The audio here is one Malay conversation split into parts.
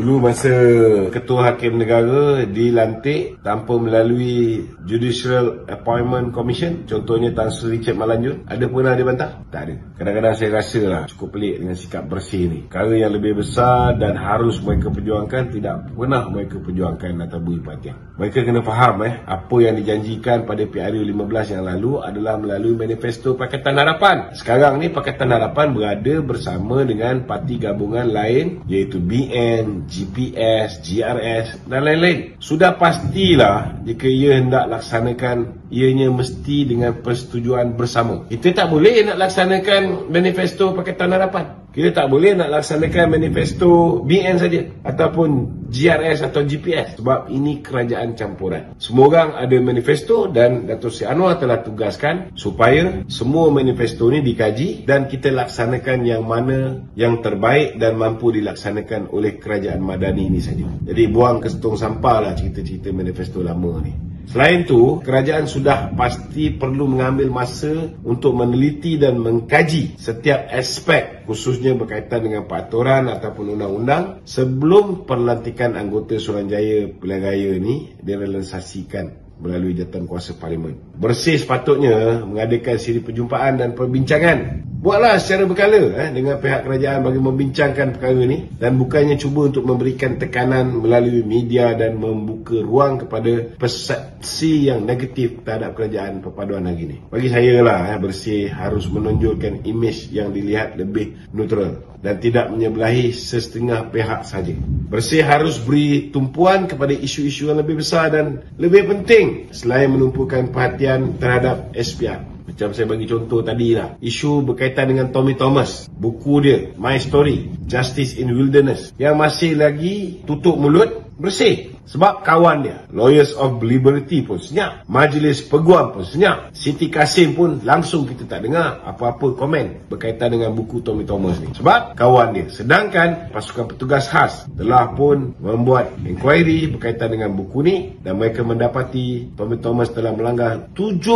Dulu masa Ketua Hakim Negara dilantik tanpa melalui Judicial Appointment Commission, contohnya Tan Sri Richard Malanjun, ada pernah dia bantah? Tak ada. Kadang-kadang saya rasa lah cukup pelik dengan sikap bersih ni. Perkara yang lebih besar dan harus mereka perjuangkan, tidak pernah mereka perjuangkan atau beri perhatian. Mereka kena faham apa yang dijanjikan pada PRU 15 yang lalu adalah melalui manifesto Pakatan Harapan. Sekarang ni Pakatan Harapan berada bersama dengan parti gabungan lain, iaitu BN, GPS, GRS dan lain-lain. Sudah pastilah jika ia hendak laksanakan, ianya mesti dengan persetujuan bersama. Kita tak boleh nak laksanakan manifesto Pakatan Harapan. Kita tak boleh nak laksanakan manifesto BN saja ataupun GRS atau GPS, sebab ini kerajaan campuran. Semua orang ada manifesto dan Dato' Seri Anwar telah tugaskan supaya semua manifesto ni dikaji dan kita laksanakan yang mana yang terbaik dan mampu dilaksanakan oleh kerajaan Madani ini saja. Jadi buang ke setong sampah lah cerita-cerita manifesto lama ni. Selain itu, kerajaan sudah pasti perlu mengambil masa untuk meneliti dan mengkaji setiap aspek, khususnya berkaitan dengan peraturan ataupun undang-undang sebelum pelantikan anggota Suruhanjaya Pilihan Raya ni direalisasikan melalui Jawatankuasa Parlimen. Bersih sepatutnya mengadakan siri perjumpaan dan perbincangan. Buatlah secara berkala dengan pihak kerajaan bagi membincangkan perkara ni dan bukannya cuba untuk memberikan tekanan melalui media dan membuka ruang kepada persepsi yang negatif terhadap kerajaan perpaduan hari ini. Bagi saya lah, Bersih harus menonjolkan imej yang dilihat lebih neutral dan tidak menyebelahi sesetengah pihak saja. Bersih harus beri tumpuan kepada isu-isu yang lebih besar dan lebih penting selain menumpukan perhatian terhadap SPR. Macam saya bagi contoh tadi lah, isu berkaitan dengan Tommy Thomas, buku dia My Story, Justice in Wilderness, yang masih lagi tutup mulut Bersih. Sebab kawan dia, Lawyers of Liberty pun senyap, Majlis Peguam pun senyap, Siti Kasim pun langsung kita tak dengar apa-apa komen berkaitan dengan buku Tommy Thomas ni. Sebab kawan dia. Sedangkan pasukan petugas khas telah pun membuat inquiry berkaitan dengan buku ni dan mereka mendapati Tommy Thomas telah melanggar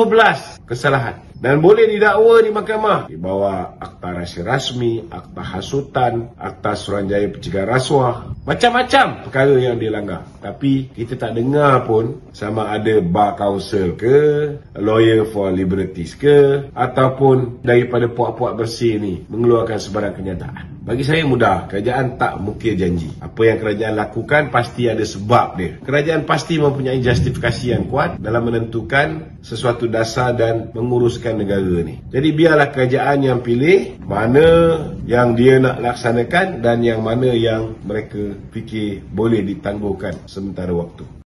17 kesalahan dan boleh didakwa di mahkamah di bawah Akta Rahsia Rasmi, Akta Hasutan, Akta Suruhanjaya Pencegahan Rasuah, macam-macam perkara yang dia langgar. Tapi kita tak dengar pun sama ada Bar Council ke, Lawyer for Liberties ke, ataupun daripada puak-puak Bersih ni mengeluarkan sebarang kenyataan. Bagi saya mudah, kerajaan tak mukir janji. Apa yang kerajaan lakukan pasti ada sebab dia. Kerajaan pasti mempunyai justifikasi yang kuat dalam menentukan sesuatu dasar dan menguruskan negara ni. Jadi biarlah kerajaan yang pilih mana yang dia nak laksanakan dan yang mana yang mereka fikir boleh ditangguhkan sementara waktu.